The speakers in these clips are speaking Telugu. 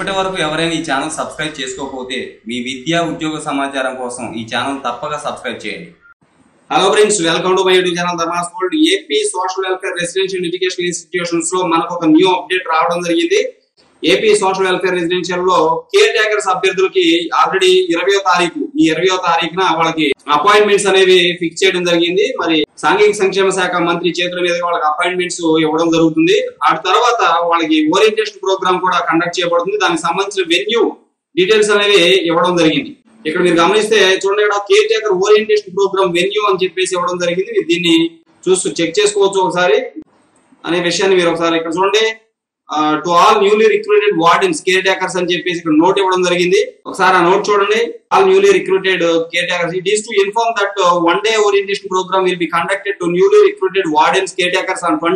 ఇప్పటి వరకు ఎవరైనా ఈ ఛానల్ సబ్స్క్రైబ్ చేసుకోకపోతే మీ విద్యా ఉద్యోగ సమాచారం కోసం ఈ ఛానల్ తప్పక సబ్స్క్రైబ్ చేయండి. Hello friends, welcome to my YouTube channel Dharma's world. AP social welfare residential education institutions లో మనకు ఒక న్యూ అప్డేట్ రావడం జరిగింది. ఏపీ సోషల్ వెల్ఫేర్ రెసిడెన్షియల్ లో కేర్ టేకర్స్ అభ్యర్థులకి ఆల్రెడీ 20వ తారీఖున వాళ్ళకి అపాయింట్మెంట్స్ అనేవి ఫిక్స్ చేయడం జరిగింది. మరి సాంఘిక సంక్షేమ శాఖ మంత్రి చేతుల మీదుగా వాళ్ళకి అపాయింట్మెంట్స్ ఇవ్వడం జరుగుతుంది. ఆ తర్వాత వాళ్ళకి ఓరియంటేషన్ ప్రోగ్రామ్ కూడా కండక్ట్ చేయబడుతుంది. దానికి సంబంధించిన వెన్యూ డీటెయిల్స్ అనేవి ఇవ్వడం జరిగింది. ఇక్కడ మీరు గమనిస్తే చూడండి, ఇక్కడ caretaker orientation programme venue అని చెప్పేసి ఇవ్వడం జరిగింది. మీరు దీన్ని చెక్ చేసుకోవచ్చు ఒకసారి అనే విషయాన్ని మీరు ఒకసారి ఇక్కడ చూడండి. To all newly recruited wardens caretakers అని చెప్పేసి ఇక్కడ నోట్ ఇవ్వడం జరిగింది. ఒకసారి ఆ నోట్ చూడండి. All newly recruited caretakers, it is to inform that one day orientation programme will be conducted to newly recruited wardens caretakers on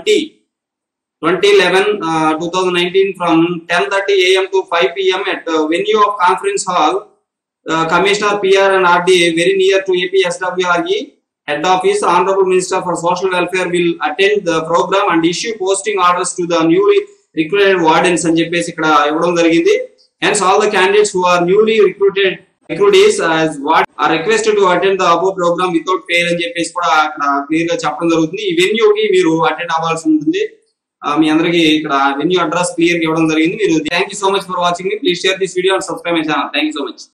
20/11/2019 from 10:30 AM to 5 PM at venue of Conference Hall, Commissioner PR and RDA, very near to APSWRE Head Office. Honorable Minister for Social Welfare will attend the program and issue posting orders to the newly recruited wardens అని చెప్పేసి ఇక్కడ ఇవ్వడం జరిగింది. Hence all the candidates who are newly recruitees as ward are requested to attend the above program without fail అని చెప్పేసి కూడా అక్కడ క్లియర్ గా చెప్పడం జరుగుతుంది. ఈ వెన్యూకి మీరు అటెండ్ అవ్వాల్సి ఉంటుంది. మీ అందరికి ఇక్కడ వెన్యూ అడ్రస్ క్లియర్ గా ఇవ్వడం జరిగింది. మీరు thank you so much for watching. Please share this video and subscribe my channel. Thank you so much.